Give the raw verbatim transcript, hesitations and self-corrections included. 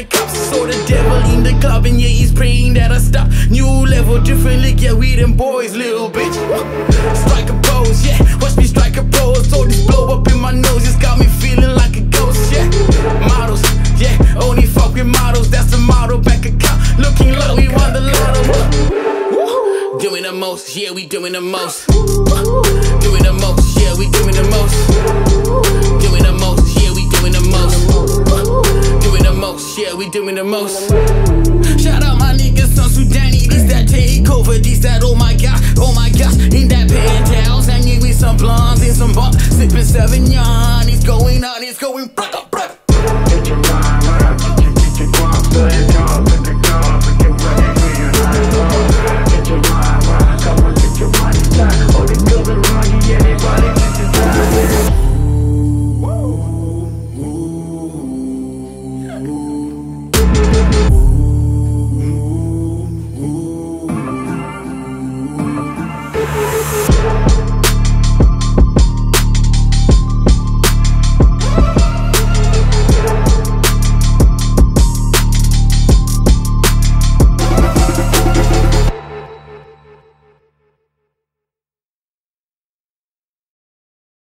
cops. Saw the devil in the club and yeah, he's praying that I stop. New level, different league, yeah, we them boys, little bitch. Strike a pose, yeah, watch me strike a pose. All this blow up in my nose, it's got me feeling like a ghost, yeah. Models, yeah, only fuck with models, that's the model. Bank account, looking low, we won the lotto. Doing the most, yeah, we doing the most. Doing the most, yeah, we doing the most. Doing the most, yeah, we doing the most. Doing the most, yeah, we doing the most. Shout out my niggas, some Sudani, this that takeover, this that oh my gosh, oh my gosh. In that penthouse, hanging with some blondes and some bumps, sipping Sauvignon. It's going on, it's going rock up.